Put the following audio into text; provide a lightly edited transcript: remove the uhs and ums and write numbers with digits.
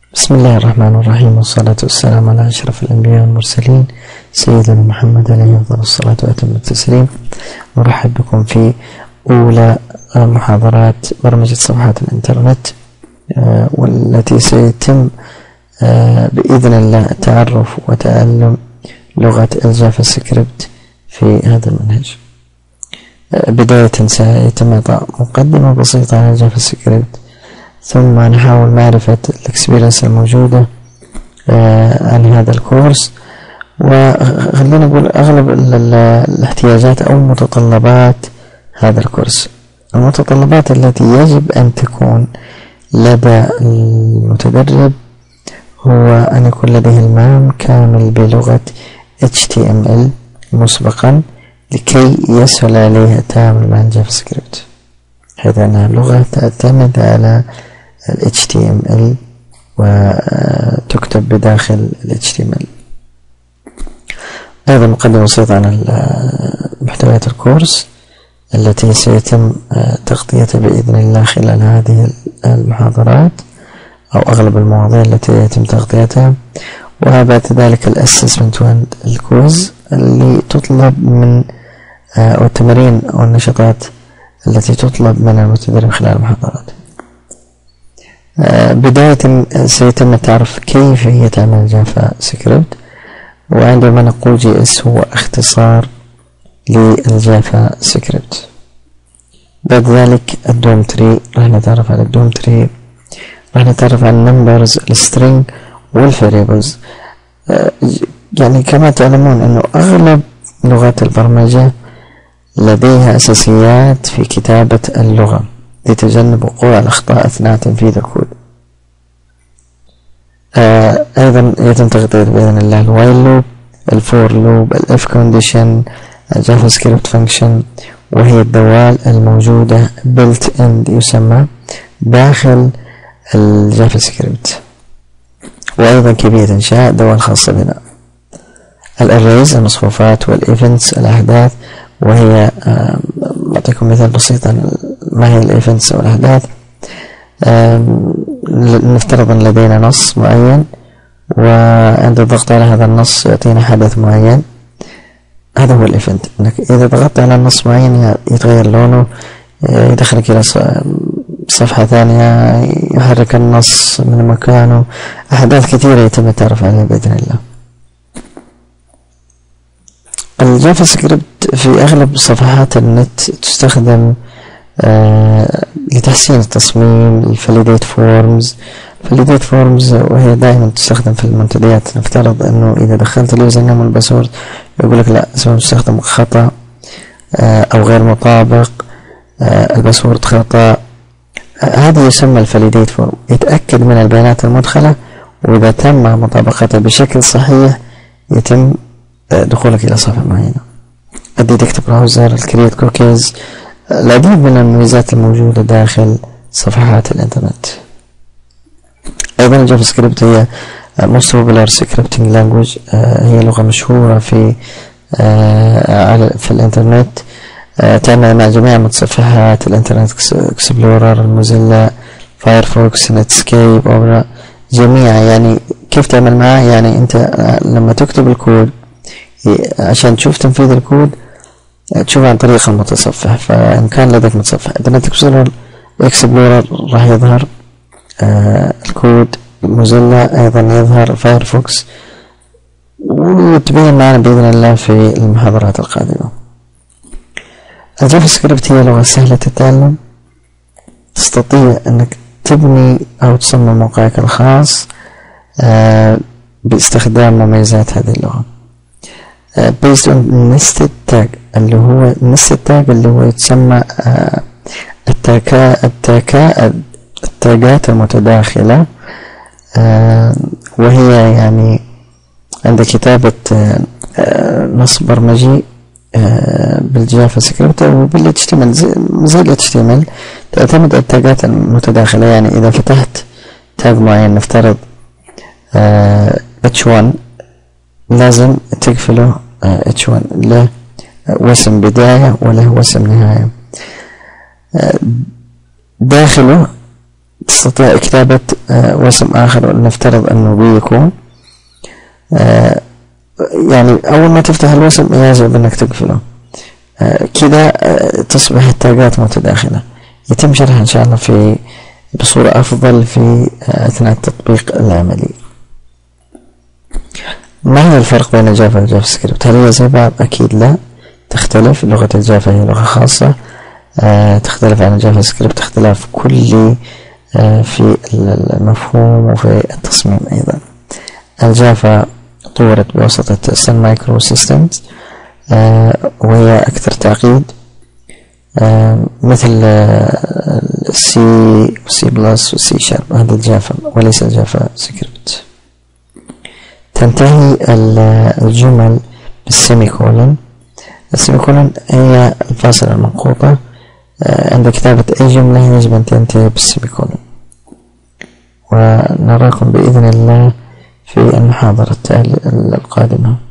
بسم الله الرحمن الرحيم، والصلاة والسلام على أشرف الأنبياء والمرسلين سيدنا محمد عليه أفضل الصلاة وأتم التسليم. نرحب بكم في أولى محاضرات برمجة صفحات الإنترنت، والتي سيتم بإذن الله تعرف وتعلم لغة الجافا سكريبت في هذا المنهج. بداية سيتم إعطاء مقدمة بسيطة عن الجافا سكريبت، ثم نحاول معرفة الاكسبيرينس الموجودة عن هذا الكورس، وخلينا نقول أغلب الاحتياجات أو متطلبات هذا الكورس. المتطلبات التي يجب أن تكون لدى المتدرب هو أن يكون لديه المام كامل بلغة HTML مسبقا لكي يسهل عليه التعامل مع الجافا سكريبت، حيث أنها لغة تعتمد على HTML وتكتب بداخل HTML. أيضا مقدمة بسيطة عن محتويات الكورس التي سيتم تغطيتها بإذن الله خلال هذه المحاضرات، أو أغلب المواضيع التي يتم تغطيتها، وبعد ذلك الأسسمنت والكويز اللي تطلب من والتمارين أو النشاطات التي تطلب من المتدرب خلال المحاضرات. بداية سيتم التعرف كيف يتعامل جافا سكريبت، وعندما نقول JS هو اختصار للجافا سكريبت. بعد ذلك الدوم تري، راح نتعرف على الدوم تري، راح نتعرف على النمبرز، السترينج والفاريبلز. يعني كما تعلمون أنه أغلب لغات البرمجة لديها أساسيات في كتابة اللغة لتجنب وقوع الأخطاء أثناء تنفيذ الكود. أيضا يتم تغطية بإذن الله الوايل لوب، الفور لوب، الإف كونديشن، الجافا سكريبت فانكشن، وهي الدوال الموجودة بيلت إند يسمى داخل الجافا سكريبت. وأيضا كيفية إنشاء دوال خاصة بنا. الأريز المصفوفات، والإيفنتس الأحداث، وهي أعطيكم مثال بسيط عن ما هي الإيفنتس أو الأحداث. نفترض أن لدينا نص معين، وعند الضغط على هذا النص يعطينا حدث معين، هذا هو الإيفنت. إنك إذا ضغطت على النص معين يتغير لونه، يدخلك إلى صفحة ثانية، يحرك النص من مكانه، أحداث كثيرة يتم التعرف عليها بإذن الله. الجافا سكريبت في أغلب صفحات النت تستخدم لتحسين التصميم، الفاليديت فورمز. الفاليديت فورمز وهي دائما تستخدم في المنتديات. نفترض أنه إذا دخلت اليوزر نيم والباسورد يقول لك لا، اسمه مستخدم خطأ أو غير مطابق، الباسورد خطأ. هذا يسمى الفاليديت فورم، يتأكد من البيانات المدخلة، وإذا تم مطابقتها بشكل صحيح يتم دخولك إلى صفحة معينة. الديتكت براوزر، الكرييت كوكيز، العديد من المميزات الموجودة داخل صفحات الإنترنت. أيضا الجافا سكريبت هي most popular scripting language، هي لغة مشهورة في الإنترنت، تعمل مع جميع متصفحات الإنترنت اكسبلورر، الموزيلا، فايرفوكس، نتسكيب، أوبرا، جميعها. يعني كيف تعمل معها؟ يعني أنت لما تكتب الكود عشان تشوف تنفيذ الكود تشوف عن طريق المتصفح، فإن كان لديك متصفح إنترنت اكسبلورر راح يظهر الكود، موزيلا أيضا يظهر، فايرفوكس، وتبين معنا بإذن الله في المحاضرات القادمة. الجافا سكريبت هي لغة سهلة التعلم، تستطيع أنك تبني أو تصمم موقعك الخاص باستخدام مميزات هذه اللغة. based on nested tag، اللي هو nested tag اللي هو يتسمى التاجات المتداخلة، وهي يعني عند كتابة نص برمجي بالجافا سكريبت أو بالHTML زي الHTML تعتمد على التاجات المتداخلة. يعني إذا فتحت تاج معين، نفترض H1، لازم تقفله H1 له وسم بداية وله وسم نهاية. داخله تستطيع كتابة وسم آخر، ولنفترض أنه بي يكون يعني أول ما تفتح الوسم يجب أنك تقفله كده، تصبح التاجات متداخلة. يتم شرحها إن شاء الله بصورة أفضل في أثناء التطبيق العملي. ما هو الفرق بين الجافا والجافا سكريبت؟ هل هي زي بعض؟ أكيد لا، تختلف. لغة الجافا هي لغة خاصة، تختلف عن الجافا سكريبت اختلاف كلي في المفهوم وفي التصميم أيضا. الجافا طورت بواسطة سن مايكرو سيستمز، وهي أكثر تعقيد، مثل السي والسي بلس والسي شارب. هذا الجافا وليس الجافا سكريبت. تنتهي الجمل بالسيميكولن. السيميكولن هي الفاصلة المنقوطة. عند كتابة أي جملة يجب أن تنتهي بالسيميكولن. ونراكم بإذن الله في المحاضرة القادمة.